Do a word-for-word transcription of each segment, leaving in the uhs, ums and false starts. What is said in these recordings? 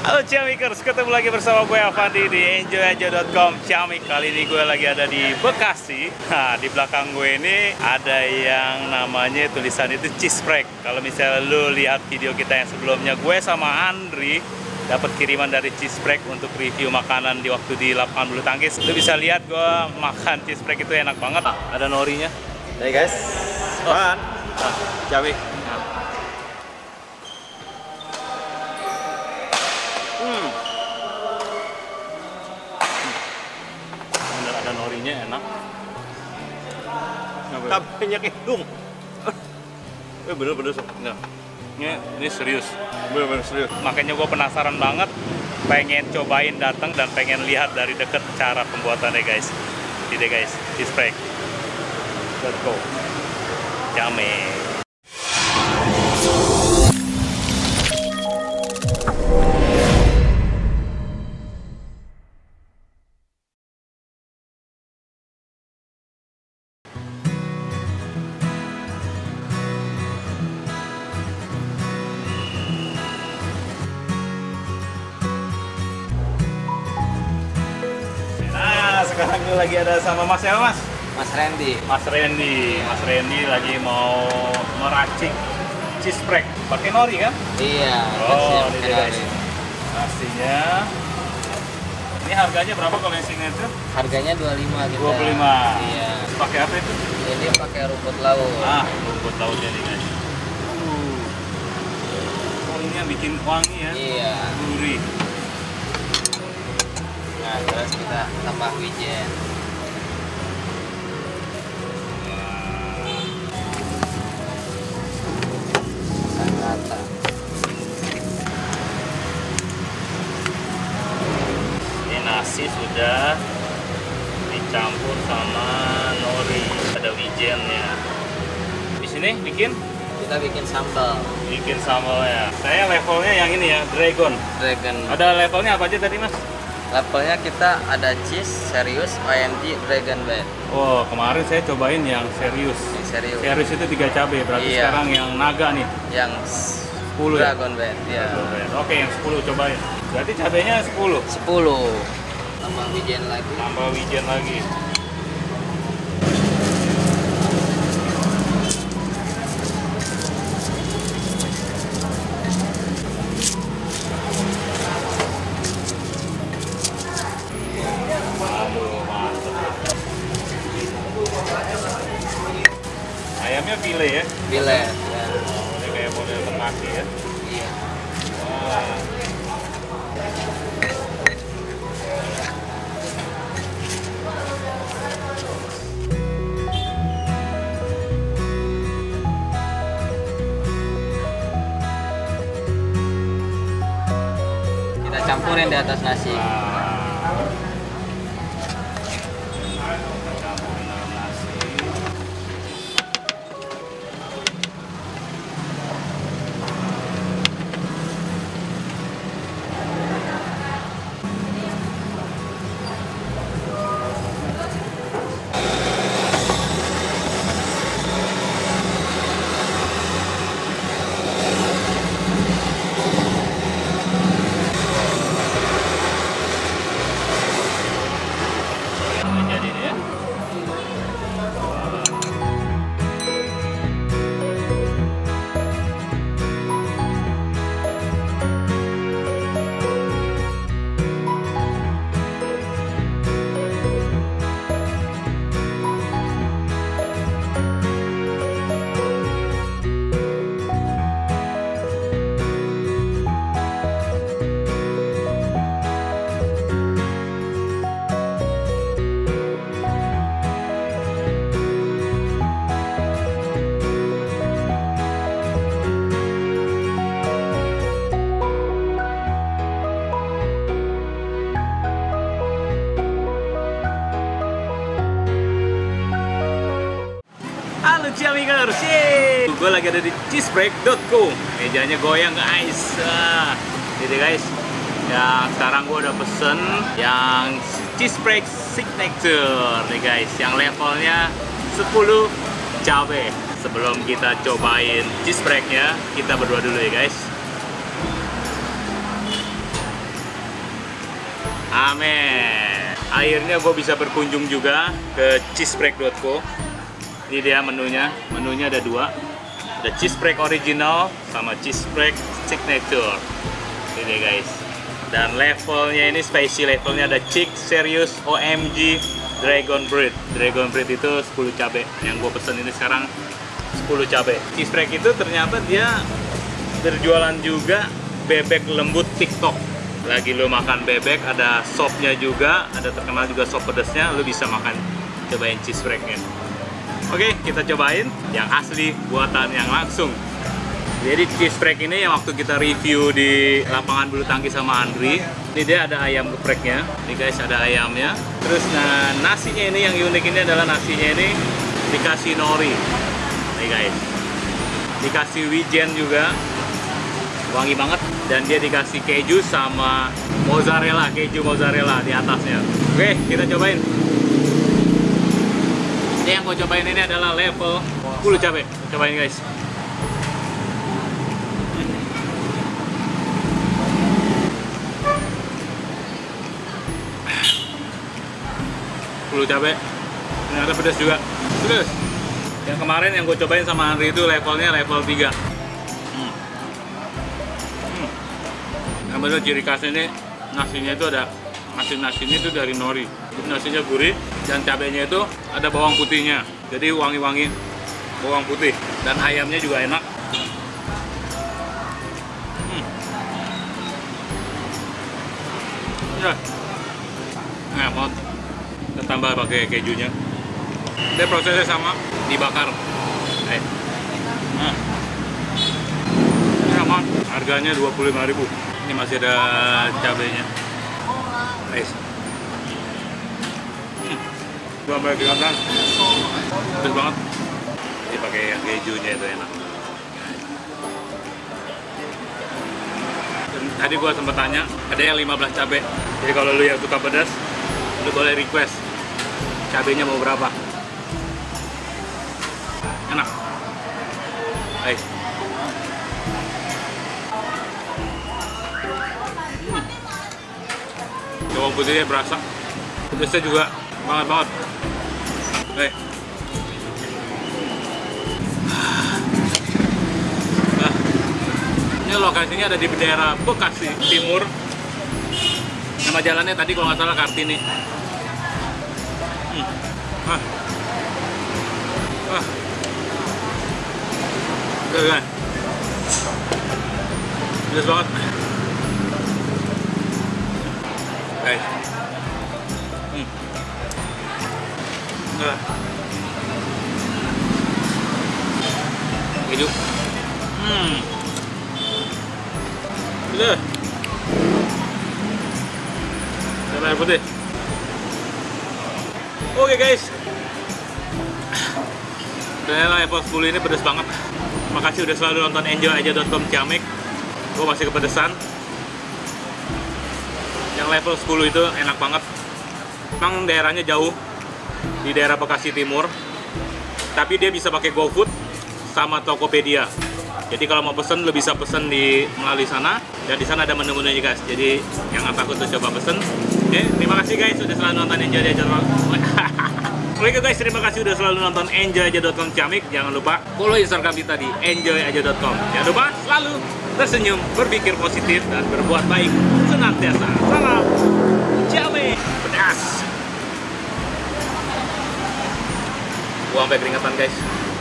Halo Ciamikers, ketemu lagi bersama gue Avandi di enjoy aja dot com Ciamik. Kali ini gue lagi ada di Bekasi. Nah, di belakang gue ini ada yang namanya tulisan itu cheese break. Kalau misalnya lu lihat video kita yang sebelumnya, gue sama Andri dapat kiriman dari cheese break untuk review makanan di waktu di lapangan bulu tangkis. Lu bisa lihat gue makan cheese break itu enak banget. Ada norinya. Hai guys, apaan? Oh, Ciamik. Hmm. Bener ada norinya enak. Cabenya hidung. Eh bener-bener Nah, ini, ini serius. bener-bener serius. Makanya gue penasaran banget, pengen cobain datang dan pengen lihat dari deket cara pembuatannya guys. Ini deh guys, cheese break. Let's go. Yummy. Sekarang gue lagi ada sama Mas ya Mas? Mas Randy. Mas Randy, Mas Randy lagi mau meracik cheese break. Pakai nori kan? Iya. Oh, ini pakai dia guys. nori. Nasinya. Ini harganya berapa kalau yang signature? Harganya dua puluh lima kita. dua puluh lima. Iya. Pakai apa itu? Ini pakai rumput laut. Ah, rumput lautnya nih guys. Uh. Oh, ini yang bikin wangi ya? Iya. Gurih. Nah, terus kita tambah wijen. Rata. Ini nasi sudah dicampur sama nori, ada wijennya. Di sini bikin Kita bikin sambal bikin sambalnya. Saya levelnya yang ini ya, dragon. dragon. Ada levelnya apa aja tadi Mas? Levelnya kita ada cheese, serius, O M G, dragon bed. Oh, kemarin saya cobain yang serius. Ini serius. Serius itu tiga cabai, berarti Iya. sekarang yang naga nih. Yang sepuluh ya? dragon bed. Ya. Oke, yang sepuluh cobain. Berarti cabainya sepuluh. sepuluh. Tambah wijen lagi. Tambah wijen lagi. Ayamnya file ya? Filet. Ya. Oh, ini kayak model terasi ya? Iya. Wah. Kita campurin di atas nasi. Campurin dalam nasi. Udah jadi nih ya. Halo Ciamikers, yeay! Gue lagi ada di cheese break dot co. Mejanya goyang guys. Ah, ini guys. Ya, sekarang gue udah pesen yang cheese break signature nih guys, yang levelnya sepuluh cabai. Sebelum kita cobain cheese breaknya, kita berdua dulu ya guys. Amin. Akhirnya gue bisa berkunjung juga ke cheesebreak dot co. Ini dia menunya. Menunya ada dua. Ada cheesebreak original sama cheesebreak signature. Ini dia guys. Dan levelnya ini spicy levelnya ada Chick, Serious, O M G, Dragon Breed. Dragon Breed itu sepuluh cabai. Yang gue pesen ini sekarang sepuluh cabai. Cheesebreak itu ternyata dia berjualan juga bebek lembut TikTok. Lagi lo makan bebek, ada sopnya juga, ada terkenal juga sop pedasnya, lo bisa makan. Cobain cheesebreaknya. Oke, kita cobain yang asli buatan yang langsung. Jadi cheesebreak ini yang waktu kita review di lapangan bulu tangkis sama Andri, ini dia ada ayam gepreknya. Ini guys ada ayamnya. Terus nah, nasinya ini yang unik ini adalah nasinya ini dikasih nori. Nih guys, dikasih wijen juga. Wangi banget, dan dia dikasih keju sama mozzarella, keju mozzarella di atasnya. Oke, kita cobain. Ini yang gue cobain ini adalah level sepuluh cabai. Cobain guys. sepuluh cabai. Ternyata pedas juga. Pedas. Yang kemarin yang gue cobain sama Andri itu levelnya level tiga. Yang bener ciri khasnya ini nasinya itu ada nasi-nasinya itu dari nori. Nasinya gurih dan cabenya itu ada bawang putihnya. Jadi wangi-wangi bawang putih dan ayamnya juga enak. Hmm. Ya. Nah, mau kita tambah pakai kejunya. Dia prosesnya sama, dibakar. Eh. Nah. Ini aman. Harganya dua puluh lima ribu. Ini masih ada cabenya. Nice. Hmm. Gua ambil kelihatan. Pedas banget. Ini pakai yang kejunya itu enak. Dan tadi gua sempat tanya, ada yang lima belas cabai. Jadi kalau lu yang suka pedas, lu boleh request cabenya mau berapa. Enak. Nice. Bawang putihnya berasa, pedasnya juga banget banget. Eh, nah, ini lokasinya ada di daerah Bekasi Timur. Nama jalannya tadi kalau nggak salah Kartini. Hmm. Ah, ah, Gak, gak. Pedas banget. Guys, hmm. Nah. Keju, hmm, udah, sama air putih. Oke guys, ternyata level sepuluh ini pedas banget. Makasih udah selalu nonton enjoy aja dot com Ciamik. Gue masih kepedesan. Yang level sepuluh itu enak banget. Memang daerahnya jauh, di daerah Bekasi Timur, tapi dia bisa pakai GoFood sama Tokopedia. Jadi kalau mau pesen, lo bisa pesen di melalui sana, dan di sana ada menu-menunya guys. Jadi yang takut tuh coba pesen. Oke, terima kasih guys sudah selalu nonton enjoy aja. Oke guys, terima kasih udah selalu nonton enjoy aja dot com Ciamik. Jangan lupa follow Instagram kita di enjoy aja dot com. Jangan lupa selalu tersenyum, berpikir positif, dan berbuat baik senantiasa. Salam Ciamik pedas. Gua sampai keringetan guys.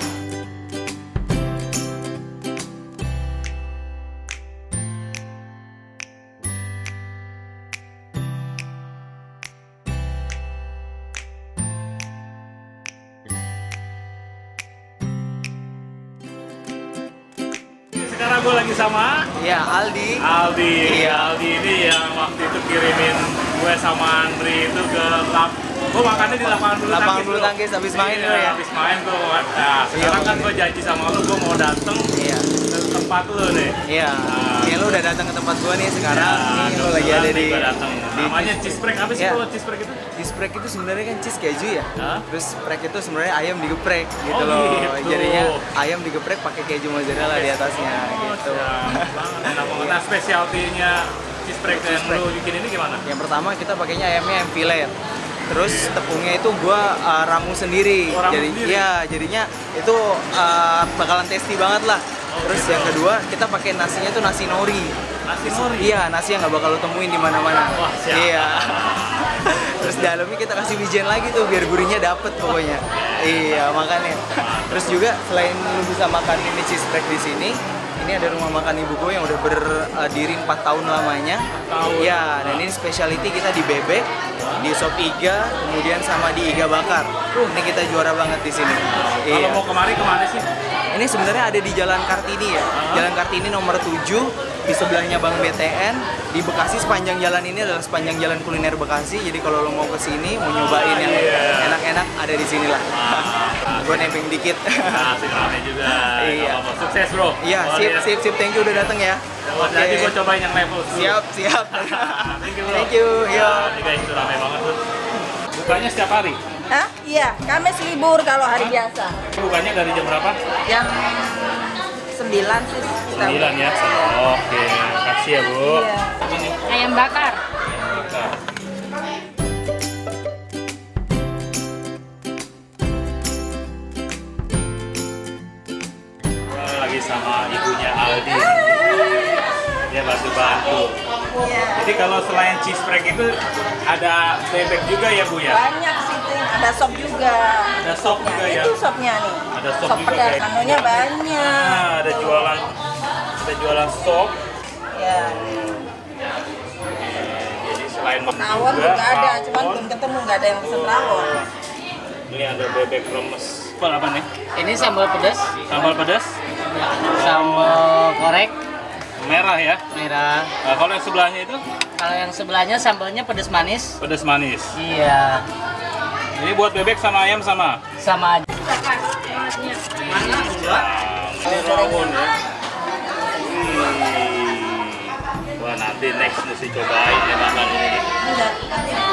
Sekarang gue lagi sama Iya, Aldi. Aldi. Iya. Aldi ini yang waktu itu kirimin gue sama Andri itu ke lap. Gue makannya di lapangan bulu tangkis. Lapangan bulu tangkis habis main iya, lo ya. Habis main tuh. Nah, sekarang kan gue janji sama lu, gue mau dateng Iya. ke tempat lu nih. Iya. Nah. Kayak lu udah datang ke tempat gua nih sekarang. Ya, Nih lu lagi ada di, gua dateng. di Namanya cheesebreak. Apa sih Iya. kalau cheesebreak itu? Cheesebreak itu sebenarnya kan cheese keju ya. Hah? Terus break itu sebenarnya ayam digeprek gitu Oh, loh. gitu. Jadinya ayam digeprek pakai keju mozzarella di atasnya Oh, gitu. siap banget. Enak banget. Nah, spesialtinya cheese break yang lu bikin ini gimana? Yang pertama kita pakainya ayamnya ayam filet. Terus tepungnya itu gua uh, ramu sendiri. Oh, ramu Jadi sendiri? ya jadinya itu uh, bakalan tasty banget lah. Oh, Terus gitu. yang kedua kita pakai nasinya tuh nasi nori. Nasi nori? Iya, nasi yang nggak bakal lo temuin di mana-mana. Wah, siap. Iya. Terus dalamnya kita kasih wijen lagi tuh biar gurihnya dapet pokoknya. Iya, makanya. Terus juga selain lu bisa makan ini cheese break di sini, ini ada rumah makan ibu gue yang udah berdiri empat tahun lamanya. tahun. Ya, dan ini specialty kita di bebek, di sop iga, kemudian sama di iga bakar. Uh, ini kita juara banget di sini. Kalau Iya. mau kemari kemana sih? Ini sebenarnya ada di Jalan Kartini ya. Jalan Kartini nomor tujuh, di sebelahnya Bank B T N. Di Bekasi sepanjang jalan ini adalah sepanjang jalan kuliner Bekasi. Jadi kalau lo mau ke sini mau nyobain yang Iya. enak-enak ada di sini lah. Gue nebeng dikit. Nah, asik rame juga. Iya. Nggak apa-apa. Sukses bro. Iya, Oh, sip, iya. sip, sip. Thank you udah datang ya. Oke. Nanti gue cobain yang level dulu. Siap, siap. Thank you bro. Thank you. Yo. Nah, ini guys, itu rame banget tuh. Bukanya setiap hari? Hah? Iya, Kamis libur kalau hari biasa. Bukanya dari jam berapa? Jam sembilan sih. sembilan ya? Oke, makasih ya bu. Iya. Ini. Ayam bakar. Nah. Gua lagi sama ibunya Aldi. Dia bantu-bantu. Iya. Jadi kalau selain cheese break itu ada bebek juga ya bu ya? Banyak sih, Ting. Ada sop juga. Ada sop juga ya? Itu sopnya nih. Ada sop juga pedas. kayak Menunya banyak. Nah, ada jualan, ada jualan sop. Ya. Jadi selain menu Rawon juga ada, cuman rawon. belum ketemu nggak ada yang pesen rawon. Ini ada bebek remes. Apa apa nih? Ini sambal pedas, Sambal pedas, sambal korek merah ya. merah. Nah, kalau yang sebelahnya itu Kalau yang sebelahnya sambalnya pedas manis. pedas manis. Iya, Ini buat bebek sama ayam sama. sama aja. Ini rawon ya. Wih. Wah nanti next mesti cobain ya makan ini. Enggak.